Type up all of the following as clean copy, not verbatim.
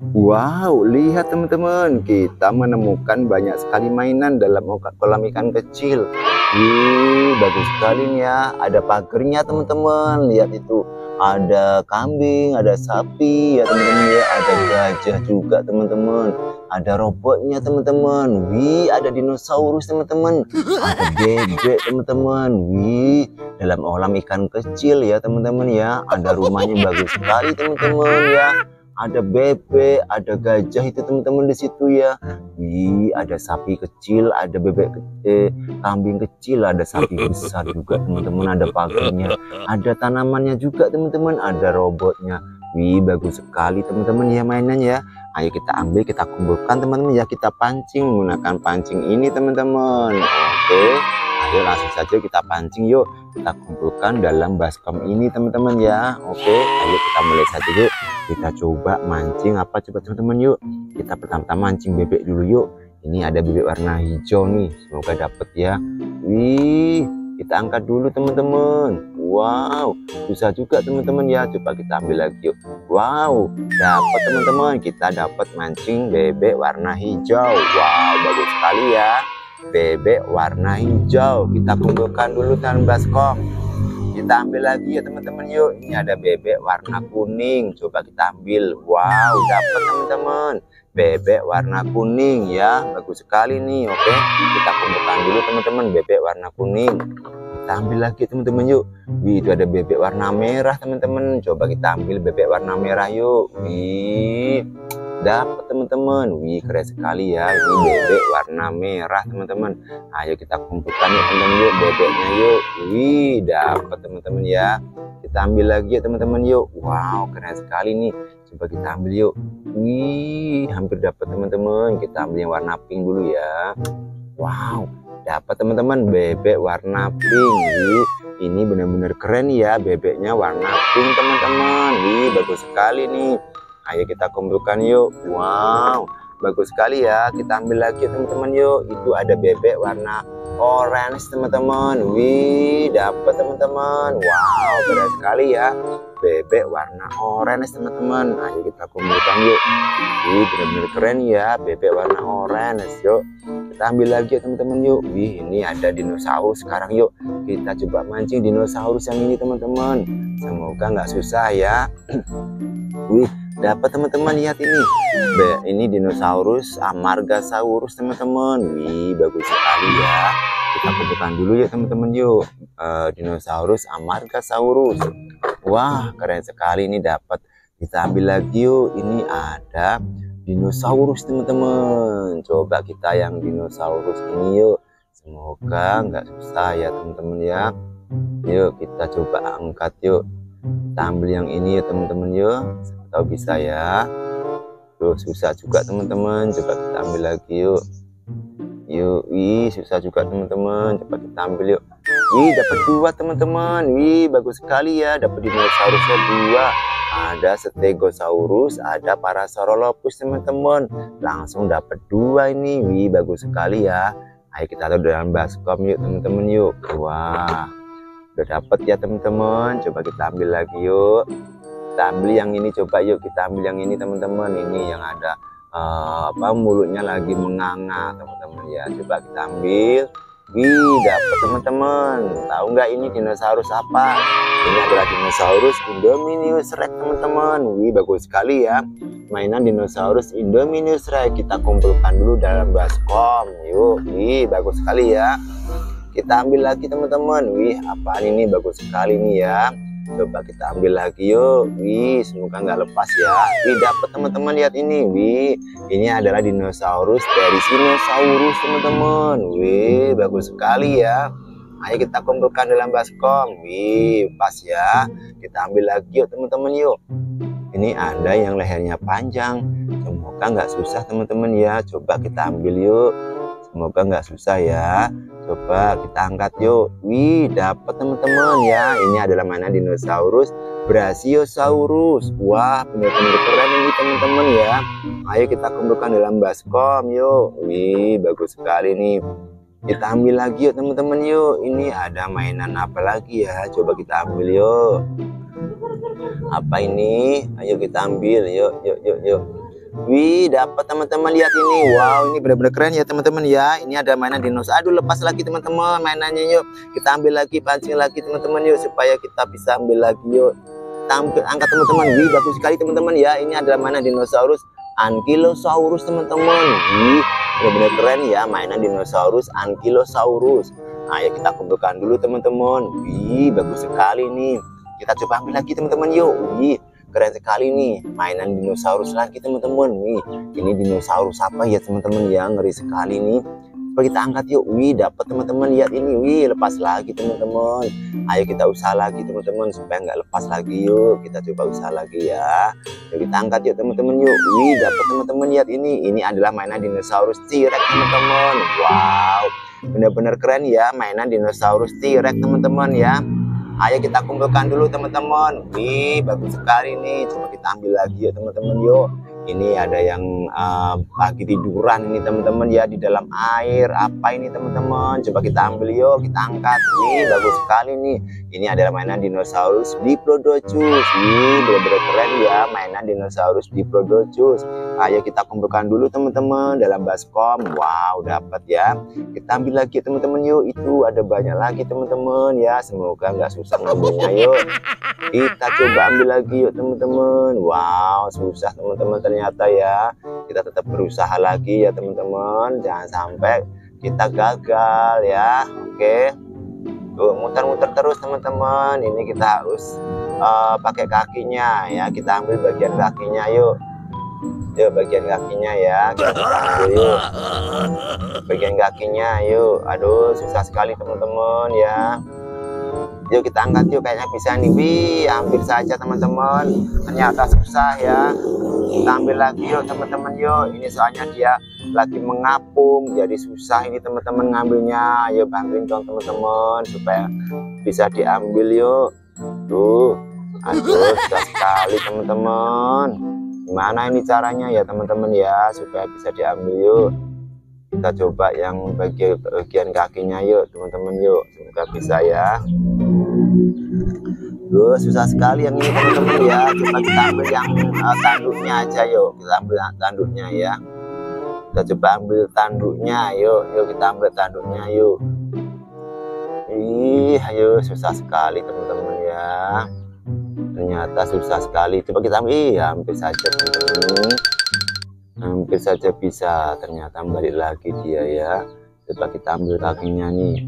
Wow, lihat teman-teman, kita menemukan banyak sekali mainan dalam kolam ikan kecil. Wih, bagus sekali nih ya. Ada pagernya teman-teman. Lihat itu, ada kambing, ada sapi ya teman-teman ya. Ada gajah juga teman-teman. Ada robotnya teman-teman. Wih, ada dinosaurus teman-teman. Ada bebek teman-teman. Wih, dalam kolam ikan kecil ya teman-teman ya. Ada rumahnya bagus sekali teman-teman ya. Ada bebek, ada gajah itu teman-teman di situ ya. Wih, ada sapi kecil, ada bebek kecil, kambing kecil, ada sapi besar juga teman-teman. Ada pagernya, ada tanamannya juga teman-teman, ada robotnya. Wih, bagus sekali teman-teman ya mainannya. Ayo kita ambil, kita kumpulkan teman-teman ya. Kita pancing menggunakan pancing ini teman-teman. Oke, ayo langsung saja kita pancing yuk. Kita kumpulkan dalam baskom ini teman-teman ya. Oke, ayo kita mulai saja yuk. Kita coba mancing apa coba teman-teman yuk. Kita pertama-tama mancing bebek dulu yuk. Ini ada bebek warna hijau nih, semoga dapet ya. Wih, kita angkat dulu teman-teman. Wow, susah juga teman-teman ya. Coba kita ambil lagi yuk. Wow, dapat teman-teman. Kita dapat mancing bebek warna hijau. Wow, bagus sekali ya. Bebek warna hijau. Kita kumpulkan dulu dalam baskom. Kita ambil lagi ya teman-teman yuk. Ini ada bebek warna kuning. Coba kita ambil. Wow, dapat teman-teman. Bebek warna kuning ya. Bagus sekali nih. Oke, kita kumpulkan dulu teman-teman bebek warna kuning. Kita ambil lagi teman-teman yuk. Wih, itu ada bebek warna merah teman-teman. Coba kita ambil bebek warna merah yuk. Wih, dapat teman-teman. Wih, keren sekali ya. Ini bebek warna merah teman-teman. Ayo kita kumpulkan ya teman-teman yuk bebeknya yuk. Wih, dapat teman-teman ya. Kita ambil lagi ya teman-teman yuk. Wow, keren sekali nih. Coba kita ambil yuk. Wih, hampir dapat teman-teman. Kita ambil yang warna pink dulu ya. Wow, dapat teman-teman bebek warna pink. Wih, ini benar-benar keren ya, bebeknya warna pink teman-teman. Wih, bagus sekali nih. Ayo kita kumpulkan yuk. Wow, bagus sekali ya. Kita ambil lagi teman-teman yuk. Itu ada bebek warna orange teman-teman. Wih, dapat teman-teman. Wow, keren sekali ya. Bebek warna orange teman-teman. Ayo kita kumpulkan yuk. Wih, benar-benar keren ya, bebek warna orange. Yuk, kita ambil lagi teman-teman yuk. Wih, ini ada dinosaurus sekarang yuk. Kita coba mancing dinosaurus yang ini teman-teman. Semoga nggak susah ya. Wih, dapat teman-teman, lihat ini. Ini dinosaurus Amargasaurus teman-teman. Wih, bagus sekali ya. Kita kumpulkan dulu ya teman-teman yuk. Dinosaurus Amargasaurus. Wah, keren sekali ini dapat. Kita ambil lagi yuk. Ini ada dinosaurus teman-teman. Coba kita yang dinosaurus ini yuk. Semoga nggak susah ya teman-teman ya. Yuk kita coba angkat yuk. Kita ambil yang ini ya teman-teman yuk. Tahu bisa ya. Tuh susah juga teman-teman. Coba kita ambil lagi yuk. Yuk, wih susah juga teman-teman. Coba kita ambil yuk. Wih, dapat dua teman-teman. Wih, bagus sekali ya. Dapat dinosaurusnya dua. Ada Stegosaurus, ada Parasaurolophus teman-teman. Langsung dapat dua ini. Wih, bagus sekali ya. Ayo kita taruh dalam baskom yuk teman-teman yuk. Wah, udah dapat ya teman-teman. Coba kita ambil lagi yuk. Kita ambil yang ini, coba yuk kita ambil yang ini teman-teman. Ini yang ada mulutnya lagi menganga teman-teman ya. Coba kita ambil. Wih, dapat teman-teman. Tahu nggak ini dinosaurus apa? Ini adalah dinosaurus Indominus Rex teman-teman. Wih, bagus sekali ya. Mainan dinosaurus Indominus Rex. Kita kumpulkan dulu dalam baskom yuk. Wih, bagus sekali ya. Kita ambil lagi teman-teman. Wih, apaan ini, bagus sekali nih ya. Coba kita ambil lagi yuk. Wih, semoga nggak lepas ya. Wih, dapat teman-teman, lihat ini. Wih, ini adalah dinosaurus dari Spinosaurus teman-teman. Wih, bagus sekali ya. Ayo kita kumpulkan dalam baskom. Wih, pas ya. Kita ambil lagi yuk teman-teman yuk. Ini ada yang lehernya panjang. Semoga nggak susah teman-teman ya. Coba kita ambil yuk. Semoga nggak susah ya. Coba kita angkat yuk. Wih, dapat teman-teman ya. Ini adalah mainan dinosaurus Brachiosaurus. Wah, benar-benar keren ini teman-teman ya. Ayo kita kumpulkan dalam baskom yuk. Wih, bagus sekali nih. Kita ambil lagi yuk teman-teman yuk. Ini ada mainan apa lagi ya? Coba kita ambil yuk. Apa ini? Ayo kita ambil yuk. Wih, dapat teman-teman, lihat ini. Wow, ini benar-benar keren ya teman-teman ya. Ini ada mainan dinosaurus. Aduh, lepas lagi teman-teman mainannya yuk. Kita ambil lagi, pancing lagi teman-teman yuk, supaya kita bisa ambil lagi yuk. Kita ambil, angkat teman-teman. Wih, bagus sekali teman-teman ya. Ini adalah mainan dinosaurus Ankylosaurus teman-teman. Wih, benar-benar keren ya mainan dinosaurus Ankylosaurus. Ayo kita kumpulkan dulu teman-teman. Wih, bagus sekali nih. Kita coba ambil lagi teman-teman yuk. Wih, keren sekali nih mainan dinosaurus lagi teman-teman. Wih, ini dinosaurus apa ya teman-teman ya, ngeri sekali nih. Coba kita angkat yuk. Wih, dapat teman-teman, lihat ini. Wih, lepas lagi teman-teman. Ayo kita usaha lagi teman-teman supaya nggak lepas lagi yuk. Kita coba usaha lagi ya. Yuk kita angkat yuk teman-teman yuk. Wih, dapat teman-teman, lihat ini. Ini adalah mainan dinosaurus T-Rex teman-teman. Wow, benar-benar keren ya mainan dinosaurus T-Rex teman-teman ya. Ayo kita kumpulkan dulu teman-teman. Wih, bagus sekali nih. Coba kita ambil lagi ya teman-teman yuk. Ini ada yang lagi tiduran ini teman-teman ya, di dalam air. Apa ini teman-teman? Coba kita ambil yuk, kita angkat. Wih, bagus sekali nih. Ini adalah mainan dinosaurus Diplodocus. Wih, benar-benar keren ya mainan dinosaurus Diplodocus. Ayo kita kumpulkan dulu teman-teman dalam baskom. Wow, dapat ya. Kita ambil lagi teman-teman yuk. Itu ada banyak lagi teman-teman ya. Semoga nggak susah ngambilnya yuk. Kita coba ambil lagi yuk teman-teman. Wow, susah teman-teman ternyata ya. Kita tetap berusaha lagi ya teman-teman. Jangan sampai kita gagal ya. Oke. Tuh, muter-muter terus teman-teman. Ini kita harus pakai kakinya ya. Kita ambil bagian kakinya yuk. Yuk, bagian kakinya ya. Kita ambil yuk. Bagian kakinya yuk. Aduh, susah sekali teman-teman ya. Yuk kita angkat yuk, kayaknya bisa nih. Wih, hampir saja teman-teman. Ternyata susah ya. Kita ambil lagi yuk teman-teman yuk. Ini soalnya dia lagi mengapung, jadi susah ini teman-teman ngambilnya. Ayo bantuin dong teman-teman supaya bisa diambil yuk. Tuh, aduh susah sekali teman-teman. Gimana ini caranya ya teman-teman ya supaya bisa diambil yuk. Kita coba yang bagian kakinya yuk teman-teman yuk. Semoga bisa ya. Duh, susah sekali yang ini teman-teman ya. Coba kita ambil yang tanduknya aja yuk. Kita ambil tanduknya ya. Kita coba ambil tanduknya yuk. Yuk kita ambil tanduknya yuk. Ih, ayo susah sekali teman-teman ya. Ternyata susah sekali. Coba kita ambil. Ih, hampir saja teman-teman. Hampir saja bisa. Ternyata balik lagi dia ya. Coba kita ambil kakinya nih.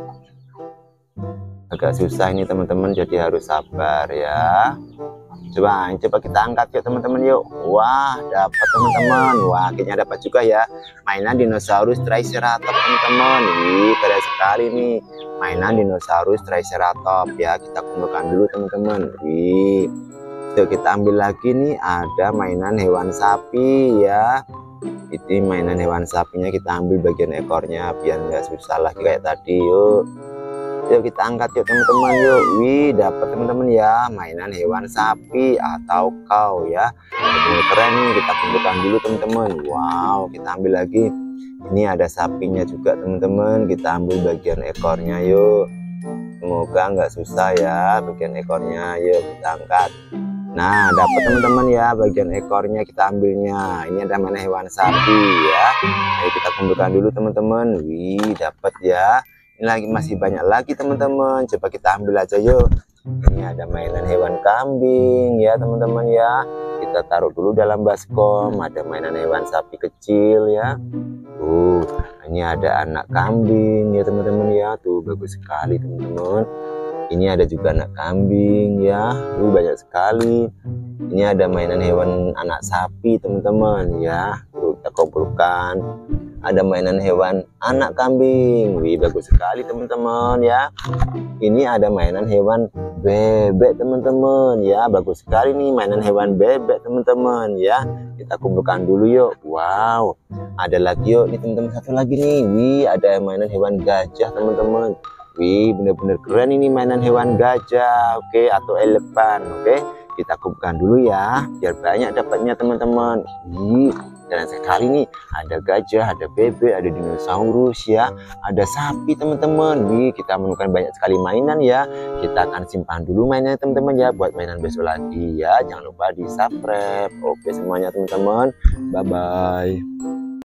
Agak susah ini teman-teman, jadi harus sabar ya. Coba kita angkat yuk teman-teman yuk. Wah, dapat teman-teman. Wah, akhirnya dapat juga ya mainan dinosaurus Triceratops teman-teman. Wih, keren sekali nih mainan dinosaurus Triceratops ya. Kita kumpulkan dulu teman-teman. Wih, yuk kita ambil lagi nih, ada mainan hewan sapi ya. Ini mainan hewan sapinya, kita ambil bagian ekornya biar nggak susah lagi kayak tadi yuk. Yuk kita angkat yuk teman-teman yuk. Wih, dapat teman-teman ya mainan hewan sapi atau cow ya. Ini keren nih, kita kumpulkan dulu teman-teman. Wow, kita ambil lagi. Ini ada sapinya juga teman-teman. Kita ambil bagian ekornya yuk. Semoga nggak susah ya bagian ekornya. Yuk kita angkat. Nah, dapat teman-teman ya bagian ekornya, kita ambilnya. Ini ada mainan hewan sapi ya. Ayo kita kumpulkan dulu teman-teman. Wih, dapat ya. Ini lagi masih banyak lagi teman-teman. Coba kita ambil aja yuk. Ini ada mainan hewan kambing ya teman-teman ya. Kita taruh dulu dalam baskom. Ada mainan hewan sapi kecil ya. Tuh, ini ada anak kambing ya teman-teman ya. Tuh, bagus sekali teman-teman. Ini ada juga anak kambing ya. Banyak sekali. Ini ada mainan hewan anak sapi teman-teman ya. Tuh, kita kumpulkan. Ada mainan hewan anak kambing. Wih, bagus sekali teman-teman ya. Ini ada mainan hewan bebek teman-teman ya. Bagus sekali nih mainan hewan bebek teman-teman ya. Kita kumpulkan dulu yuk. Wow, ada lagi yuk nih teman-teman, satu lagi nih. Wih, ada mainan hewan gajah teman-teman. Wih, bener-bener keren ini mainan hewan gajah. Oke, atau elephant. Oke, kita kumpulkan dulu ya, biar banyak dapatnya teman-teman. Dan sekali nih, ada gajah, ada bebek, ada dinosaurus ya, ada sapi teman-teman. Kita menemukan banyak sekali mainan ya. Kita akan simpan dulu mainannya teman-teman ya, buat mainan besok lagi ya. Jangan lupa di subscribe. Oke semuanya teman-teman, bye bye.